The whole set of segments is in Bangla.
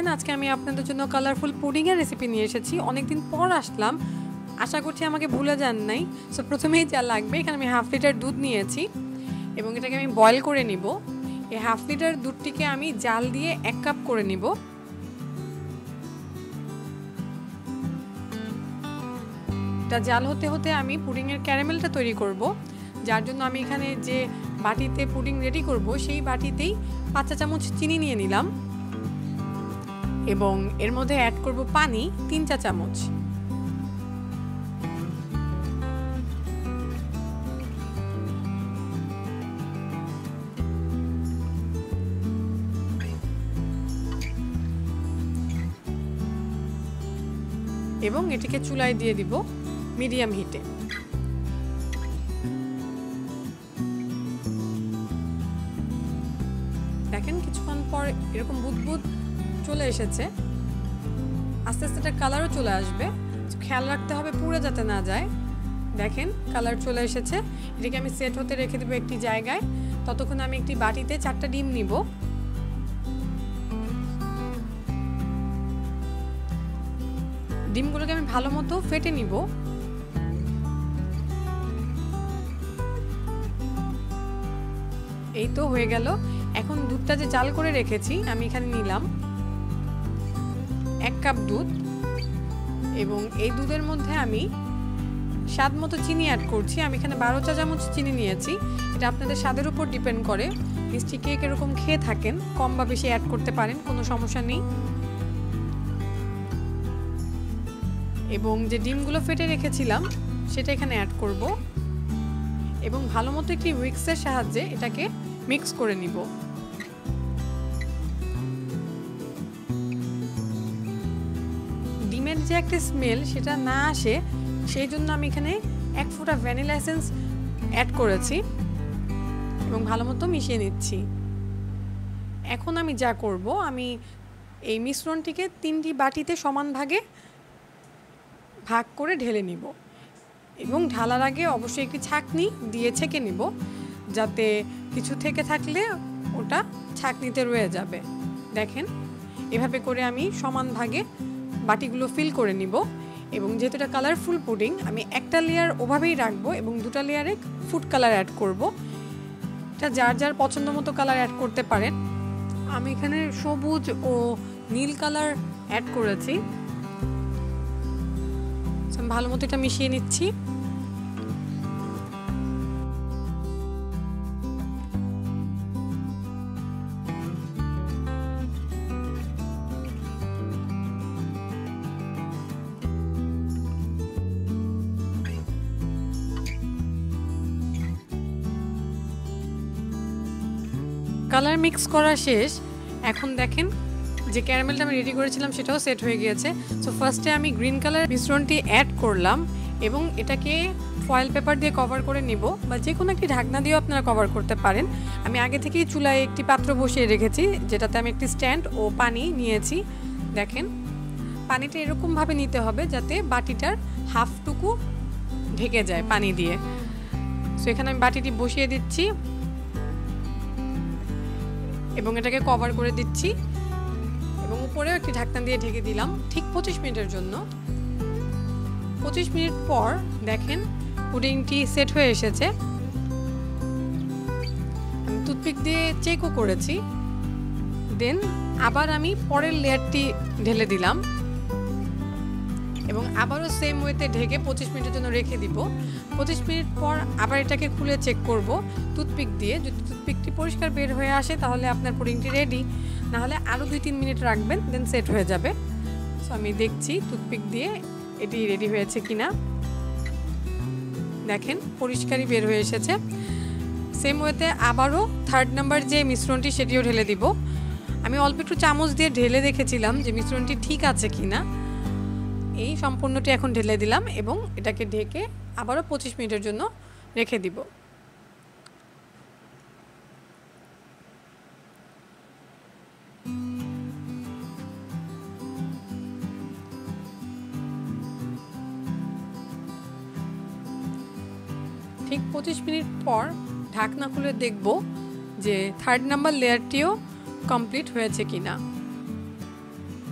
আজকে আমি আপনাদের জন্য কালারফুল পুডিংয়ের রেসিপি নিয়ে এসেছি। অনেকদিন পর আসলাম, আশা করছি আমাকে ভুলে যান নাই। সো প্রথমেই যা লাগবে, এখানে আমি 1/2 লিটার দুধ নিয়েছি এবং এটাকে আমি বয়েল করে নিব। এই 1/2 লিটার দুধটিকে আমি জাল দিয়ে 1 কাপ করে নিব। এটা জাল হতে হতে আমি পুডিংয়ের ক্যারামেলটা তৈরি করব, যার জন্য আমি এখানে যে বাটিতে পুডিং রেডি করব সেই বাটিতেই 5 চা চামচ চিনি নিয়ে নিলাম এবং এর মধ্যে অ্যাড করব পানি 3 চা চামচ। এবং এটিকে চুলায় দিয়ে দিব মিডিয়াম হিটে। দেখেন কিছুক্ষণ পর এরকম বুদবুদ চলে এসেছে, আস্তে আস্তে এটা কালারও চলে আসবে। খেয়াল রাখতে হবে পুড়ে যাতে না যায়। দেখেন কালার চলে এসেছে, এটাকে আমি সেট হতে রেখে দেবো একটি জায়গায়। ততক্ষণ আমি একটি বাটিতে 4টা ডিম নিব। ডিমগুলোকে আমি ভালো মতো ফেটে নিব। এই তো হয়ে গেল। এখন দুধটা যে জাল করে রেখেছি আমি এখানে নিলাম 1 কাপ দুধ এবং এই দুধের মধ্যে আমি স্বাদ মতো চিনি অ্যাড করছি। আমি এখানে 12 চা চামচ চিনি নিয়েছি। এটা আপনাদের স্বাদের উপর ডিপেন্ড করে, মিষ্টি কেক এরকম খেয়ে থাকেন, কম বা বেশি অ্যাড করতে পারেন, কোনো সমস্যা নেই। এবং যে ডিমগুলো ফেটে রেখেছিলাম সেটা এখানে অ্যাড করব এবং ভালো মতো একটি হুইস্কের সাহায্যে এটাকে মিক্স করে নিব। ডিমের যে একটা স্মেল সেটা না আসে সেই জন্য আমি এখানে 1 ফোঁটা ভ্যানিলা এসেন্স অ্যাড করেছি এবং ভালো মতো মিশিয়ে নিচ্ছি। এখন আমি যা করব, আমি এই মিশ্রণটিকে 3টি বাটিতে সমান ভাগ করে ঢেলে নিব এবং ঢালার আগে অবশ্যই একটি ছাঁকনি দিয়ে ছেঁকে নিব, যাতে কিছু থেকে থাকলে ওটা ছাঁকনিতে রয়ে যাবে। দেখেন এভাবে করে আমি সমান ভাগে বাটিগুলো ফিল করে নিব এবং যেহেতু এটা কালারফুল পুডিং, আমি একটা লেয়ার ওভাবেই রাখবো এবং 2টা লেয়ারে ফুড কালার অ্যাড করব। এটা যার যার পছন্দ মতো কালার অ্যাড করতে পারেন। আমি এখানে সবুজ ও নীল কালার অ্যাড করেছি। ভালো মতো এটা মিশিয়ে নিচ্ছি। কালার মিক্স করা শেষ। এখন দেখেন যে ক্যারামেলটা আমি রেডি করেছিলাম সেটাও সেট হয়ে গিয়েছে। সো ফার্স্টে আমি গ্রিন কালার মিশ্রণটি অ্যাড করলাম এবং এটাকে ফয়েল পেপার দিয়ে কভার করে নিব, বা যে কোনো একটি ঢাকনা দিয়েও আপনারা কভার করতে পারেন। আমি আগে থেকেই চুলায় একটি পাত্র বসিয়ে রেখেছি, যেটাতে আমি একটি স্ট্যান্ড ও পানি নিয়েছি। দেখেন পানিটা এরকমভাবে নিতে হবে যাতে বাটিটার হাফটুকু ঢেকে যায় পানি দিয়ে। সো এখানে আমি বাটিটি বসিয়ে দিচ্ছি এবং এটাকে কভার করে দিচ্ছি এবং উপরেও একটি ঢাকনা দিয়ে ঢেকে দিলাম ঠিক 25 মিনিটের জন্য। 25 মিনিট পর দেখেন পুডিংটি সেট হয়ে এসেছে। আমি টুথপিক দিয়ে চেকও করেছি। দেন আবার আমি পরের লেয়ারটি ঢেলে দিলাম এবং আবারও সেম ওয়েতে ঢেকে 25 মিনিটের জন্য রেখে দিব। 25 মিনিট পর আবার এটাকে খুলে চেক করব টুথপিক দিয়ে। যদি টুথপিকটি পরিষ্কার বের হয়ে আসে তাহলে আপনার পুডিংটি রেডি, না হলে আরও 2-3 মিনিট রাখবেন, দেন সেট হয়ে যাবে। সো আমি দেখছি টুথপিক দিয়ে এটি রেডি হয়েছে কিনা। দেখেন পরিষ্কারই বের হয়ে এসেছে। সেম ওয়েতে আবারও 3rd নাম্বার যে মিশ্রণটি সেটিও ঢেলে দিব। আমি অল্প একটু চামচ দিয়ে ঢেলে দেখেছিলাম যে মিশ্রণটি ঠিক আছে কিনা। এই সম্পূর্ণটি এখন ঢেলে দিলাম এবং এটাকে ঢেকে আবারও 25 মিনিটের জন্য রেখে দিব। ঠিক 25 মিনিট পর ঢাকনা খুলে দেখব যে 3rd নাম্বার লেয়ারটিও কমপ্লিট হয়েছে কিনা।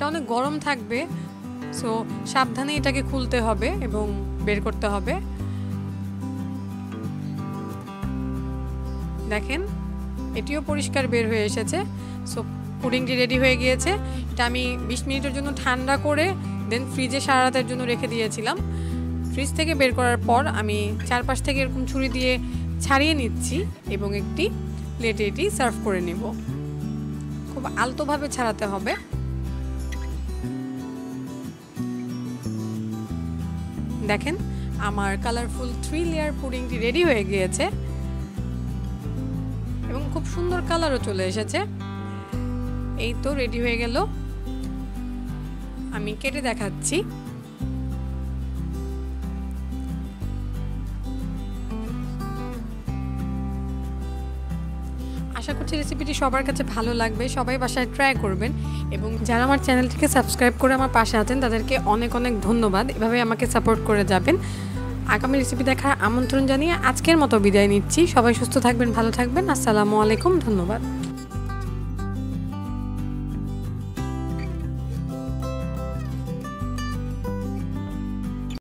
এটা অনেক গরম থাকবে, সো সাবধানে এটাকে খুলতে হবে এবং বের করতে হবে। দেখেন এটিও পরিষ্কার বের হয়ে এসেছে। সো পুডিংটি রেডি হয়ে গিয়েছে। এটা আমি 20 মিনিটের জন্য ঠান্ডা করে দেন ফ্রিজে সারা রাতের জন্য রেখে দিয়েছিলাম। ফ্রিজ থেকে বের করার পর আমি চারপাশ থেকে এরকম ছুরি দিয়ে ছাড়িয়ে নিচ্ছি এবং একটি প্লেটে এটি সার্ভ করে নিব। খুব আলতোভাবে ছাড়াতে হবে। দেখেন আমার কালারফুল 3 লেয়ার পুডিংটি রেডি হয়ে গিয়েছে এবং খুব সুন্দর কালারও চলে এসেছে। এই তো রেডি হয়ে গেল। আমি কেটে দেখাচ্ছি। আশা করছি রেসিপিটি সবার কাছে ভালো লাগবে, সবাই বাসায় ট্রাই করবেন এবং যারা আমার চ্যানেলটিকে সাবস্ক্রাইব করে আমার পাশে আছেন তাদেরকে অনেক অনেক ধন্যবাদ। এভাবে আমাকে সাপোর্ট করে যাবেন। আগামী রেসিপি দেখার আমন্ত্রণ জানিয়ে আজকের মতো বিদায় নিচ্ছি। সবাই সুস্থ থাকবেন, ভালো থাকবেন। আসসালামু আলাইকুম, ধন্যবাদ।